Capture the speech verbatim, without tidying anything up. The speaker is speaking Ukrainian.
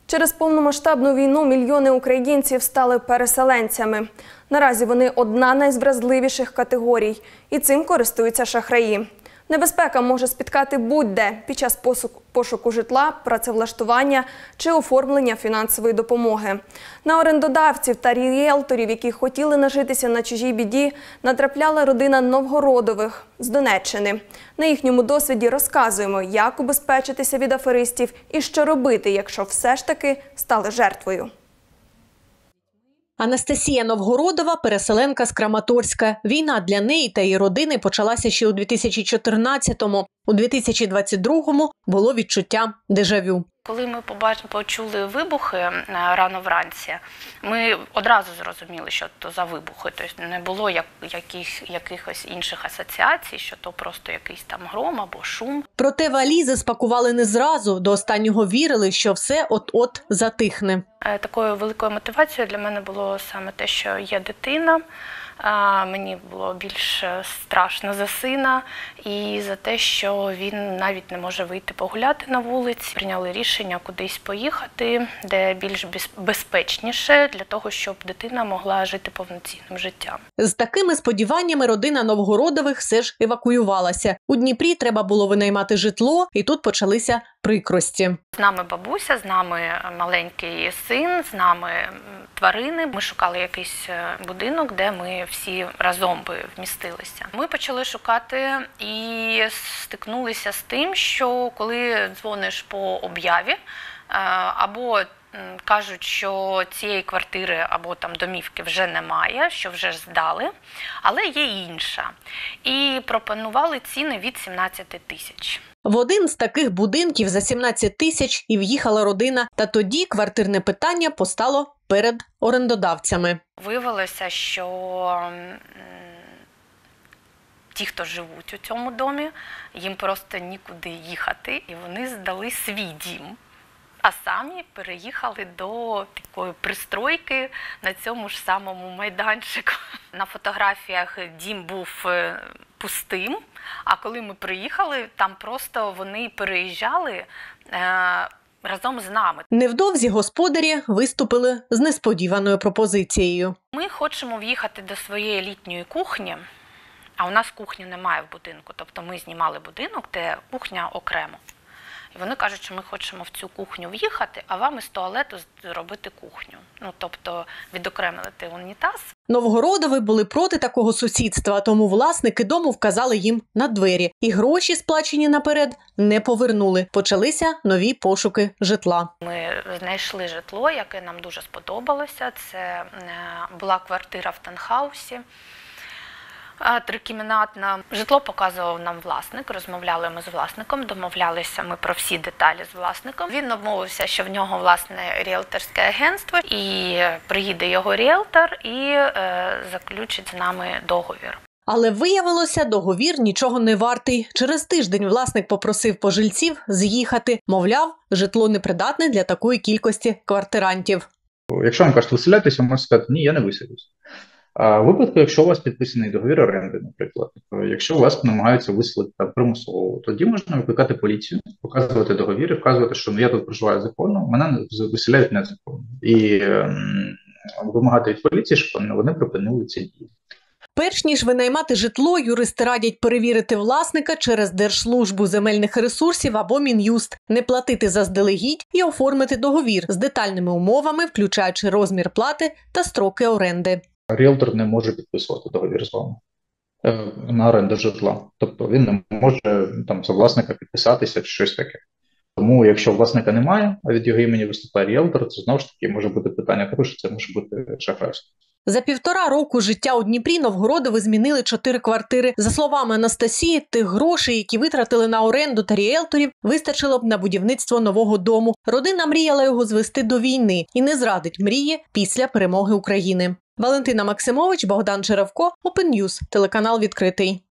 Через повномасштабну війну мільйони українців стали переселенцями. Наразі вони одна з найвразливіших категорій, і цим користуються шахраї. Небезпека може спіткати будь-де під час пошуку житла, працевлаштування чи оформлення фінансової допомоги. На орендодавців та ріелторів, які хотіли нажитися на чужій біді, натрапляла родина Новгородових з Донеччини. На їхньому досвіді розказуємо, як убезпечитися від аферистів і що робити, якщо все ж таки стали жертвою. Анастасія Новгородова – переселенка з Краматорська. Війна для неї та її родини почалася ще у дві тисячі чотирнадцятому. У дві тисячі двадцять другому було відчуття дежавю. Коли ми побачили, почули вибухи рано вранці, ми одразу зрозуміли, що то за вибухи. Тобто не було як, яких, якихось інших асоціацій, що то просто якийсь там гром або шум. Проте валізи спакували не зразу. До останнього вірили, що все от-от затихне. Такою великою мотивацією для мене було саме те, що є дитина. Мені було більш страшно за сина і за те, що він навіть не може вийти погуляти на вулиці. Прийняли рішення кудись поїхати, де більш безпечніше, для того, щоб дитина могла жити повноцінним життям. З такими сподіваннями родина Новгородових все ж евакуювалася. У Дніпрі треба було винаймати житло, і тут почалися прикрості. З нами бабуся, з нами маленький син, з нами тварини. Ми шукали якийсь будинок, де ми всі разом би вмістилися. Ми почали шукати і стикнулися з тим, що коли дзвониш по об'яві, або кажуть, що цієї квартири або там домівки вже немає, що вже здали, але є інша. І пропонували ціни від сімнадцяти тисяч. В один з таких будинків за сімнадцять тисяч і в'їхала родина, та тоді квартирне питання постало перед орендодавцями. Виявилося, що ті, хто живуть у цьому домі, їм просто нікуди їхати, і вони здали свій дім. А самі переїхали до такої пристройки на цьому ж самому майданчику. На фотографіях дім був пустим, а коли ми приїхали, там просто вони переїжджали е, разом з нами. Невдовзі господарі виступили з несподіваною пропозицією. Ми хочемо в'їхати до своєї літньої кухні, а у нас кухні немає в будинку. Тобто ми знімали будинок, де кухня окремо. І вони кажуть, що ми хочемо в цю кухню в'їхати, а вам із туалету зробити кухню. Ну, тобто відокремити унітаз. Новгородови були проти такого сусідства, тому власники дому вказали їм на двері. І гроші, сплачені наперед, не повернули. Почалися нові пошуки житла. Ми знайшли житло, яке нам дуже сподобалося. Це була квартира в таунхаусі. Трикімнатна. Житло показував нам власник, розмовляли ми з власником, домовлялися ми про всі деталі з власником. Він обмовився, що в нього власне ріелторське агентство, і приїде його ріелтор і е, заключить з нами договір. Але виявилося, договір нічого не вартий. Через тиждень власник попросив пожильців з'їхати. Мовляв, житло непридатне для такої кількості квартирантів. Якщо вам кажуть виселятися, ви можете сказати, ні, я не виселюсь. А в випадку, якщо у вас підписаний договір оренди, наприклад, якщо вас намагаються виселити там примусово, тоді можна викликати поліцію, показувати договір і вказувати, що ну, я тут проживаю законно, мене виселяють незаконно. І ем, вимагати від поліції, щоб вони припинили ці дії. Перш ніж винаймати житло, юристи радять перевірити власника через Держслужбу земельних ресурсів або Мін'юст, не платити заздалегідь і оформити договір з детальними умовами, включаючи розмір плати та строки оренди. Ріелтор не може підписувати договір з вами на оренду житла. Тобто він не може там за власника підписатися чи щось таке. Тому якщо власника немає, а від його імені виступає ріелтор, то знову ж таки може бути питання того, що це може бути шахрайство. За півтора року життя у Дніпрі Новгородови змінили чотири квартири. За словами Анастасії, тих грошей, які витратили на оренду та ріелторів, вистачило б на будівництво нового дому. Родина мріяла його звести до війни і не зрадить мрії після перемоги України. Валентина Максимович, Богдан Черевко, Open News, телеканал «Відкритий».